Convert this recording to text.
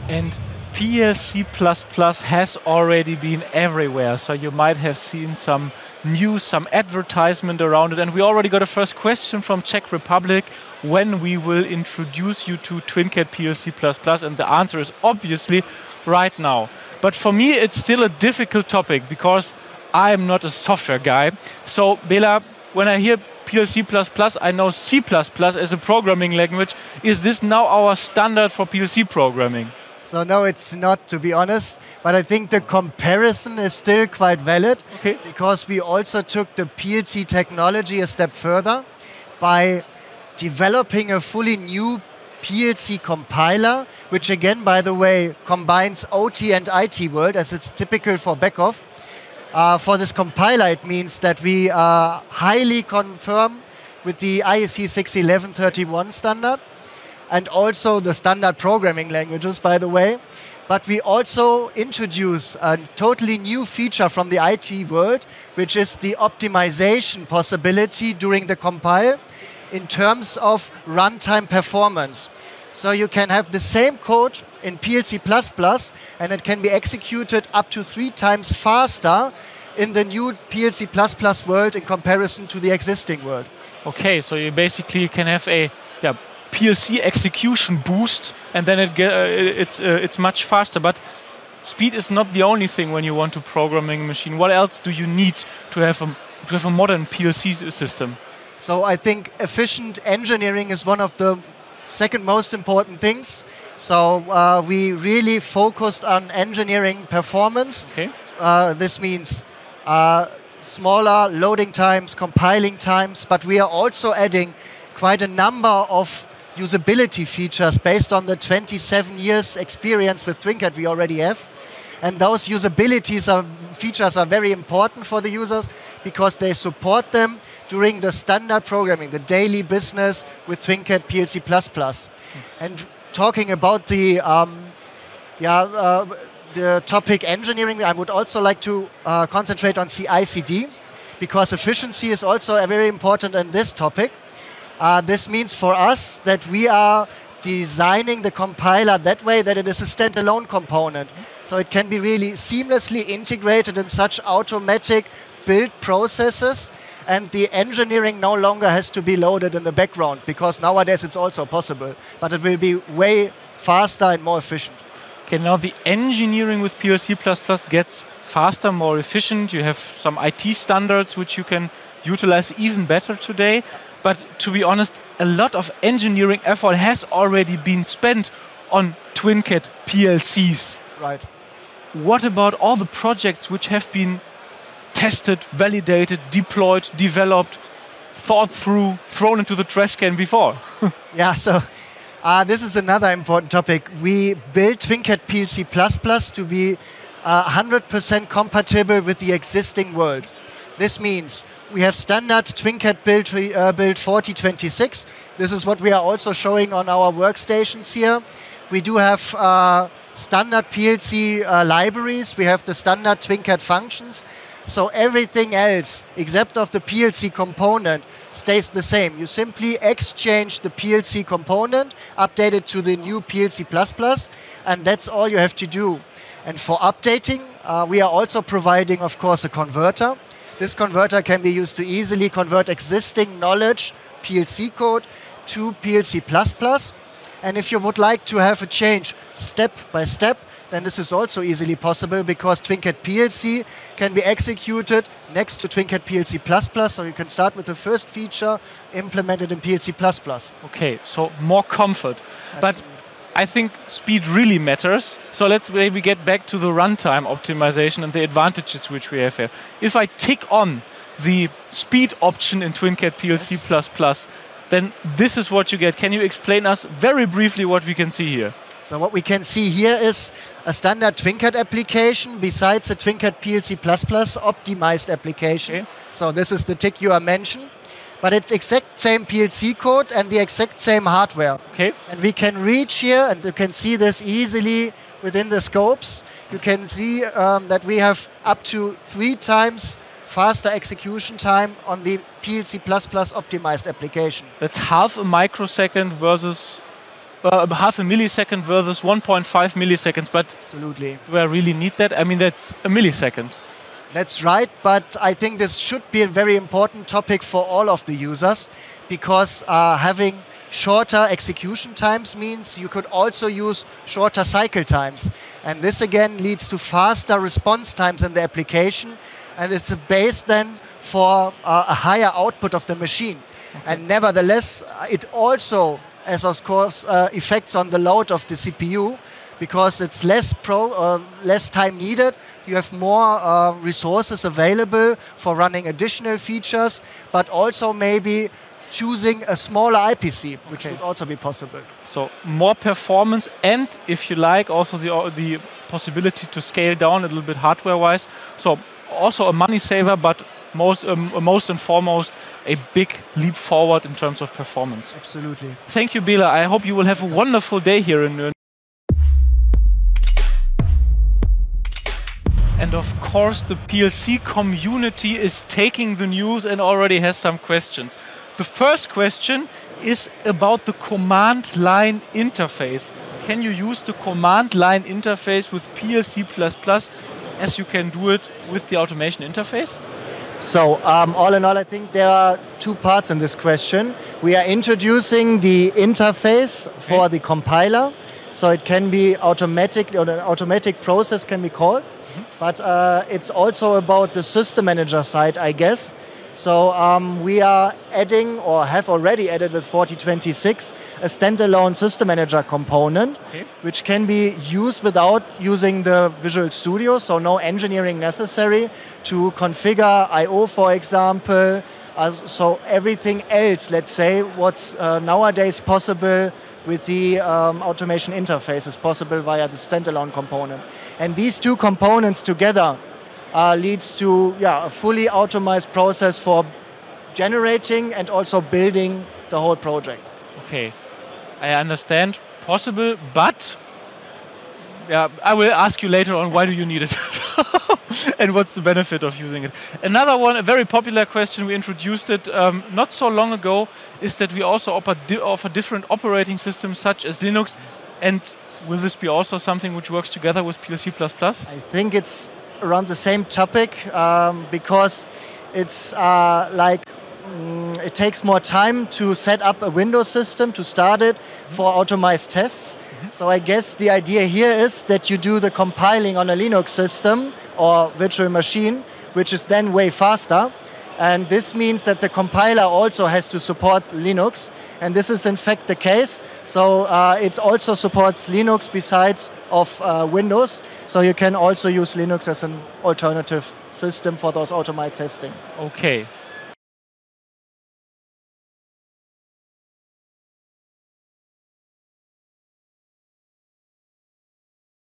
And PLC++ has already been everywhere, so you might have seen some news, some advertisement around it, and we already got a first question from Czech Republic when we will introduce you to TwinCAT PLC++, and the answer is obviously right now. But for me, it's still a difficult topic because I am not a software guy. So, Bela, when I hear PLC++, I know C++ as a programming language. Is this now our standard for PLC programming? So no, it's not, to be honest. But I think the comparison is still quite valid, because we also took the PLC technology a step further by developing a fully new PLC compiler, which again, by the way, combines OT and IT world, as it's typical for Beckhoff. For this compiler, it means that we highly confirm with the IEC 61131 standard, and also the standard programming languages, by the way. But we also introduce a totally new feature from the IT world, which is the optimization possibility during the compile in terms of runtime performance. So you can have the same code in PLC++, and it can be executed up to 3 times faster in the new PLC++ world in comparison to the existing world. Okay, so you basically can have a PLC execution boost, and then it's much faster. But speed is not the only thing when you want to programming a machine. What else do you need to have a modern PLC system? So I think efficient engineering is one of the second most important things. So we really focused on engineering performance. This means smaller loading times, compiling times, but we are also adding quite a number of usability features based on the 27 years experience with TwinCAT we already have. And those features are very important for the users because they support them during the standard programming, the daily business with TwinCAT PLC++. And talking about the topic engineering, I would also like to concentrate on CI/CD, because efficiency is also very important in this topic. This means for us that we are designing the compiler that way that it is a standalone component. So it can be really seamlessly integrated in such automatic build processes, and the engineering no longer has to be loaded in the background, because nowadays it's also possible, but it will be way faster and more efficient. Okay, now the engineering with PLC++ gets faster, more efficient. You have some IT standards which you can utilize even better today. But to be honest, a lot of engineering effort has already been spent on TwinCAT PLCs. Right. What about all the projects which have been tested, validated, deployed, developed, thought through, thrown into the trash can before? Yeah, so this is another important topic. We built TwinCAT PLC++ to be 100% compatible with the existing world. This means we have standard TwinCAT build 4026. This is what we are also showing on our workstations here. We do have standard PLC libraries. We have the standard TwinCAT functions. So everything else, except of the PLC component, stays the same. You simply exchange the PLC component, update it to the new PLC++, and that's all you have to do. And for updating, we are also providing, of course, a converter. This converter can be used to easily convert existing knowledge PLC code to PLC++. And if you would like to have a change step by step, then this is also easily possible, because TwinCAT PLC can be executed next to TwinCAT PLC++, so you can start with the first feature implemented in PLC++. Okay, so more comfort. But I think speed really matters. So let's maybe get back to the runtime optimization and the advantages which we have here. If I tick on the speed option in TwinCAT PLC++, then this is what you get. Can you explain us very briefly what we can see here? So what we can see here is a standard TwinCAT application besides the TwinCAT PLC++ optimized application. Okay. So this is the tick you are mentioned. But it's exact same PLC code and the exact same hardware. Okay. And we can reach here, and you can see this easily within the scopes. You can see that we have up to 3 times faster execution time on the PLC++ optimized application. That's half a microsecond versus half a millisecond versus 1.5 milliseconds, but Absolutely. do I really need that? I mean, that's a millisecond. That's right, but I think this should be a very important topic for all of the users, because having shorter execution times means you could also use shorter cycle times. And this again leads to faster response times in the application, and it's a base then for a higher output of the machine. Okay. And nevertheless, it also has, of course, effects on the load of the CPU, because it's less time needed. You have more resources available for running additional features, but also maybe choosing a smaller IPC, which would also be possible. So more performance, and if you like, also the possibility to scale down a little bit hardware-wise. So also a money saver, but most and foremost a big leap forward in terms of performance. Absolutely. Thank you, Bela. I hope you will have a wonderful day here in Nürnberg. And of course, the PLC community is taking the news and already has some questions. The first question is about the command line interface. Can you use the command line interface with PLC++ as you can do it with the automation interface? So, all in all, I think there are two parts in this question. We are introducing the interface for the compiler, so it can be automatic, or an automatic process can be called. But it's also about the system manager side, I guess. So we are adding, or have already added with 4026, a standalone system manager component, which can be used without using the Visual Studio, so no engineering necessary to configure I/O, for example. So everything else, let's say, what's nowadays possible with the automation interface is possible via the standalone component. And these two components together leads to a fully automated process for generating and also building the whole project. Okay, I understand. Possible, but I will ask you later on why do you need it and what's the benefit of using it. Another one, a very popular question, we introduced it not so long ago, is that we also offer different operating systems such as Linux. And will this be also something which works together with PLC++? I think it's around the same topic, because it's it takes more time to set up a Windows system, to start it for automized tests. So I guess the idea here is that you do the compiling on a Linux system or virtual machine, which is then way faster. And this means that the compiler also has to support Linux. And this is in fact the case. So it also supports Linux besides of Windows. So you can also use Linux as an alternative system for those automated testing. Okay.